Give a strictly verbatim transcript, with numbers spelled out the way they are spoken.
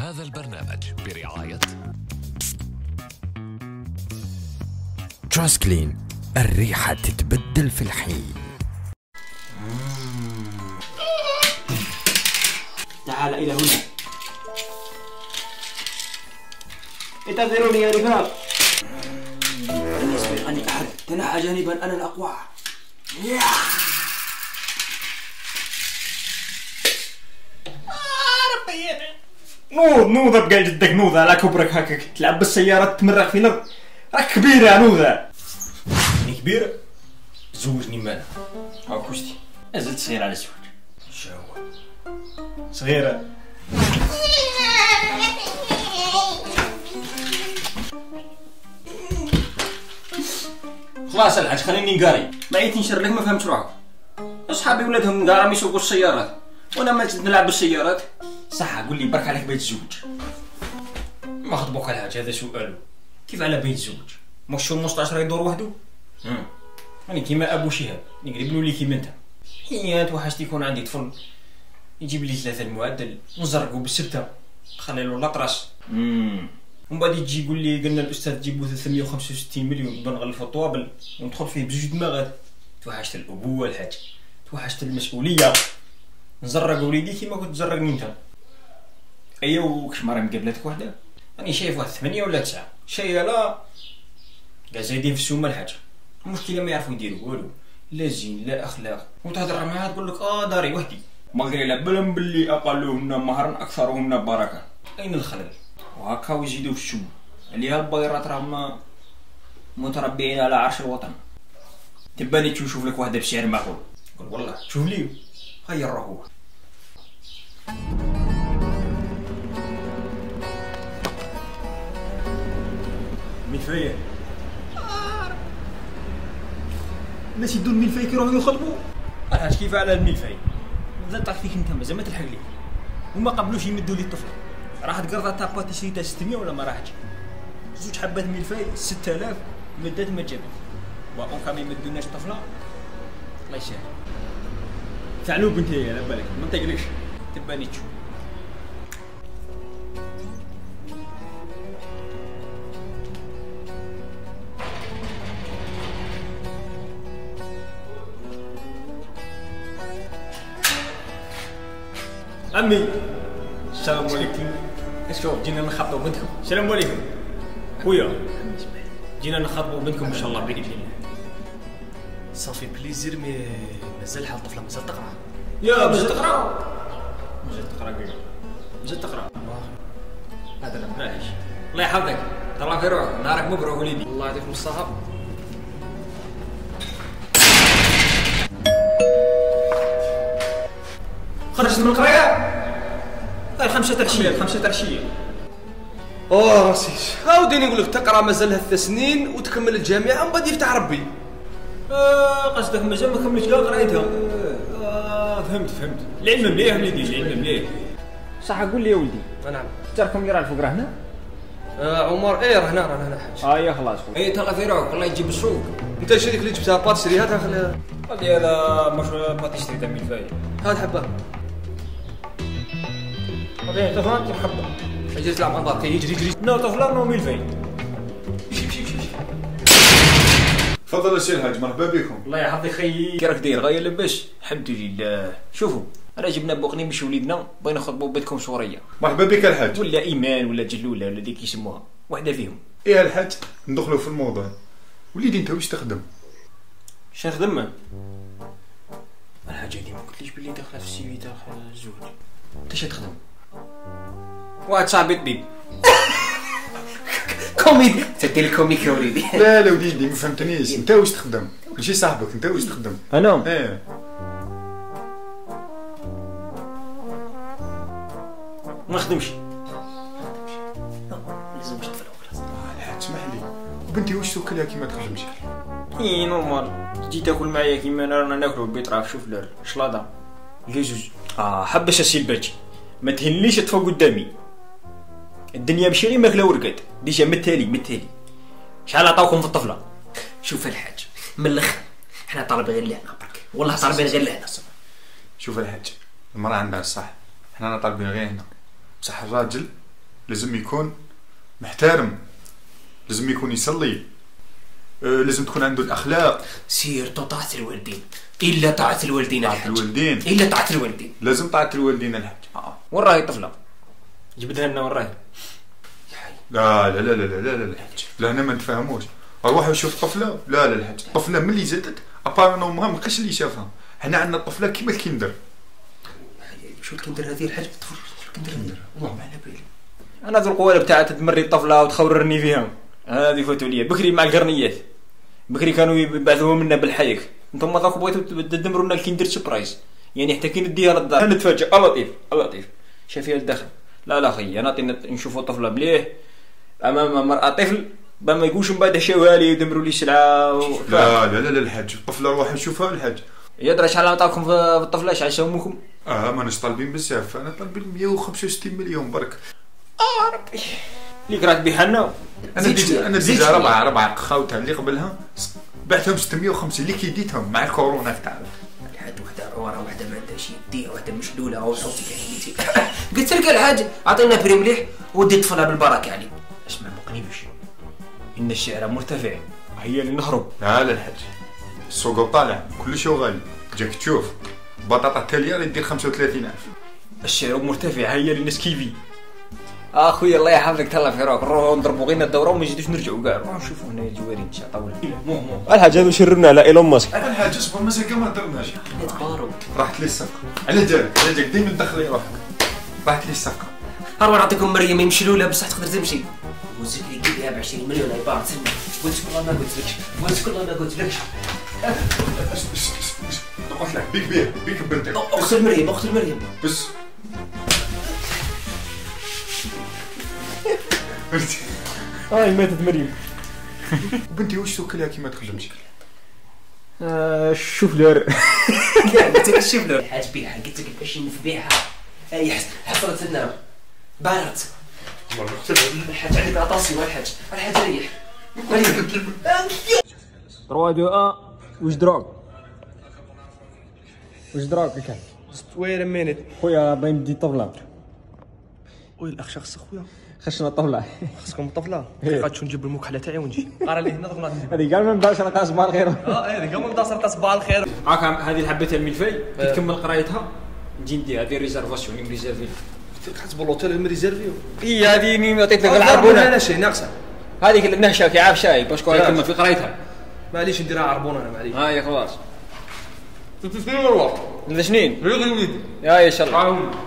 هذا البرنامج برعاية تراسكلين، الريحة تتبدل في الحين. تعال إلى هنا. انتظروني يا رفاق. لن يسبقني أحد. تنحى جانبا، أنا الأقوى. نوض نوض بقى جدك نوض على كبرك هكاك تلعب بالسيارات تمرق في الارض. راك كبيره يا نوضه. اني كبيره زوجني مالا هاك وشتي ازلت صغيره على الزواج. شاو صغيره خلاص الحاج خليني نقاري. ما عيت نشر لك ما فهمتش روحك. اصحابي ولادهم نقارا ما يسوقوا السيارات وانا ما نلعب بالسيارات. صح قول لي برك عليك بيت الزوج. ما خطبوك الحاج هذا سؤال. كيف على بيت الزوج؟ مش المستشار يدور وحده؟ امم راني كيما ابو شهاب نقرب له لي كيما انت. حيات وحشتي يكون عندي طفل يجيب لي ثلاثه المعدل نزرقو بالسبته نخلي له الاطراس. امم ومن بعد يجي يقول لي قلنا الاستاذ جيبو ثلاثمية وخمسة وستين مليون بنغلفوا الطوابل وندخل فيه بزوج دماغات. توحشت الابوه الحاج، توحشت المسؤوليه. نزرق وليدي كيما كنت تزرقني انت. ايوا وكش مرة مقابلتك وحده راني شايف واحد ثمانية ولا تسعة شايه لا كاع زايدين في السومه الحاجه. المشكله ما يعرفوا يديروا والو، لا زين لا اخلاق. وتهضر معاها تقول لك اه داري وحدي ما غير على بالهم باللي اقلهن مهرا اكثرهن بركه. اين الخلل؟ وهكا يزيدوا في السومه. عليها البيرات راهم متربعين على عرش الوطن. تباني تشوف لك واحده بسعر معقول. قول والله شوف لي غير روحو. ملفاية الناس يدون ملفاي كيروحو يخطبوا. الحاج كيف على الملفاي؟ مازال طاح فيك انت مازال ما تلحق لي. وما قبلوش يمدوا لي الطفل. راحت قرضه تاع باتيسري تاع ستمية ولا ما راحتش؟ زوج حبات ملفاي ستة آلاف مدات ما جابت. واون كان ما يمدوناش طفله الله يسهل. ثعلوب انت على بالك ما نطيقلكش تباني تشوف. عمي السلام عليكم. شوف جينا نخطبوا بنتكم. السلام عليكم خويا. جينا نخطبوا بنتكم ان شاء الله باذن الله. صافي بليزير مي مازال الحال الطفله مازال تقرا. يا مازال تقرا مازال تقرا كاع مازال تقرا. هذا لا معليش الله يحفظك تهلا في روحك. نهارك مبروك وليدي. الله يعطيكم الصحه. خرجت من القرايه غير خمسة عشية خمسة عشية. اوه راسي عاوديني نقول لك تقرا مازال لها ثلاث سنين وتكمل الجامعه ومن بعد يفتح ربي. آه قصدك مازال ما كملتش كاع قرايتها. آه فهمت فهمت. العلم مليح وليدي العلم مليح. صح قول لي يا ولدي. نعم. جاركم اللي راه الفوق راه هنا؟ آه عمر ايه راه هنا راه هنا حاج. اه يا خلاص خويا. اي تهلا في روحك الله يجيب السوق. انت شريك اللي جبتها باتيسري هاتها خليها. هذه هذا مش باتيسري تاع ملفاي. هات حبه. هذه طفلان كيف حبه. اجي تلعب مع باقي يجري يجري. نو طفلان نو ملفاي. مشي مشي مشي. تفضل السي الحاج مرحبا بكم. الله يحفظك خيي. كي راك داير غايه لاباس؟ الحمد لله. شوفوا انا جبنا بوقني باش وليدنا بغينا نخطبوا بيتكم سوريه. مرحبا بك الحاج. ولا ايمان ولا جلوله ولا ديك يسموها وحده فيهم. ايه الحاج ندخلوا في الموضوع. وليدي انت واش تخدم؟ شنو نخدم؟ الحاجه دي ما قلتليش بلي داخله في السي في تاع الزوج. انت اش تخدم؟ واحد صاحبي طبيب. كوميدي تدير الكوميك يا وليدي. لا لا وليدي ما فهمتنيش. انت واش تخدم؟ ماشي صاحبك انت واش تخدم؟ انا ايه ما نخدمش. لازم باش تفرق خلاص. الحاج اسمح لي بنتي واش توكلها كيما تخدمش؟ اي نورمال تجي تاكل معايا كيما رانا ناكلو البيطراف. شوف الشلاضه الكيزوز. اه حبش اسيل باجي ما تهنليش تفوق قدامي. الدنيا ماشي غير ماكله ورقاد ديجا متالي متالي. شحال عطاوكم في الطفله؟ شوف الحاج من الاخر حنا طالبين غير لهنا برك والله طالبين غير لهنا. شوف الحاج المراه عندها الصح حنا طالبين غير هنا بصح الراجل لازم يكون محترم، لازم يكون يصلي، آه لازم تكون عنده الاخلاق. سيرتو طاعة الوالدين، الا طاعة الوالدين طاعة الحاج. الوالدين، الا طاعة الوالدين. لازم طاعة الوالدين الحاج. اه وين راهي الطفله؟ جبدها لنا وين راهي؟ لا لا لا لا لا لا لا الحاج، لا هنا ما نتفاهموش. اروح نشوف الطفله، لا لا الحاج، الطفله ملي زادت ابار امها ما بقاش اللي شافها. حنا عندنا الطفله كيما الكندر. شو الكندر هذه الحاج؟ الكندر والله ما على بالي. انا ذو القوالب تاع تمري الطفله وتخوررني فيهم، هذه فاتوا لي بكري مع القرنيات. بكري كانوا يبعثوهم لنا بالحيك، انتم ذاك بغيتوا تدمروا لنا الكندر سبرايز، يعني حتى كي نديها للدار نتفاجئ. اللطيف اللطيف شافيها للداخل. لا لا خي انا نشوفوا الطفله مليح امام مرأة طفل ما يقولش من بعد حشاوها لي يدمروا لي السلعه و... لا لا لا لا الحاج، الطفله روح نشوفها الحاج. يدرى شحال عطاكم في الطفله، شحال ساوموكم؟ اه ماناش طالبين بزاف، انا طالبين مية وخمسة وستين مليون برك. اه ربي اللي كرهت بحالنا. انا ديجا انا ديجا ربعه ربعه خاوتها اللي قبلها بعتهم ستمية وخمسين اللي كيديتهم مع الكورونا تعرف. الحاج وحده عوره، وحده ما عندهاش يديه، وحده مشلوله او صوتي كاين. قلت لك الحاج عطينا بري مليح وديت طفلها بالبركه يعني. اسمع ما قريبش، ان الشعر مرتفع هيا لنهرب. لا لا الحاج، السوق طالع كل شيء غالي. جاك تشوف بطاطا التاليه يدير خمسة وثلاثين ألف. الشعر مرتفع هيا للناس كيفي. اخويا الله يحفظك تهلا في روحك، نروحوا نضربوا غير الدوره وما نزيدوش نرجعوا كاع. نروحوا نشوفوا هنا الجوارين تاع طول. مو مو الحاج هذا شرنا على ايلون ماسك. الحاج اصبر مازال كاع ما درناش. نتبارو. راحت لي الصفقه. على جالك على جالك ديما تدخلي روحك. راحت لي الصفقه. هروح نعطيكم مريم مشلوله بصح تقدر تمشي. وزيد لي كيديها ب عشرين مليون اي بار تسمع. قلت والله ما قلت لكش، قلت والله ما قلت لكش. نقول لك بيك بيه بيك بنتك. اقتل مريم اقتل مريم. بس هاي ماتت مريم. بنتي واش توكلها كي ما تخدمش؟ آه شوف لها. قلت لك شوف له الحاج بيعها، قلت لك باش نبيعها. اي حصلت لنا بارت. الحاج عندك عطاسي والحاج الحاج ريح مريم. ثلاثة اثنين واحد واش دراك؟ واش دراك كان؟ وير مينيت خويا باغي ندي الطفله. وي الاخ شخص خويا خشنا الطفله. خصكم الطفله غادي نجيب المكحله تاعي ونجي قرا لي هنا ضمن هذه كاع ما نبداش راه صباح الخير. اه هذه كاع ما نبدا صرت صباح الخير. هاك هذه الحبه تاع الملفي كي تكمل قرايتها نجي ندير هذه ريزرفاسيون مريزيرفي. حسب الاوتيل مريزيرفيو. هي هذه مي عطيت لك العربونه العربونه. انا شي ناقصه هذيك اللي نهشا كي عارف شاي باش كون يكمل في قرايتها. معليش نديرها عربونه انا معليش. ها يا خلاص. تسنين مروه ثلاث سنين ريغي وليدي يا ان شاء الله.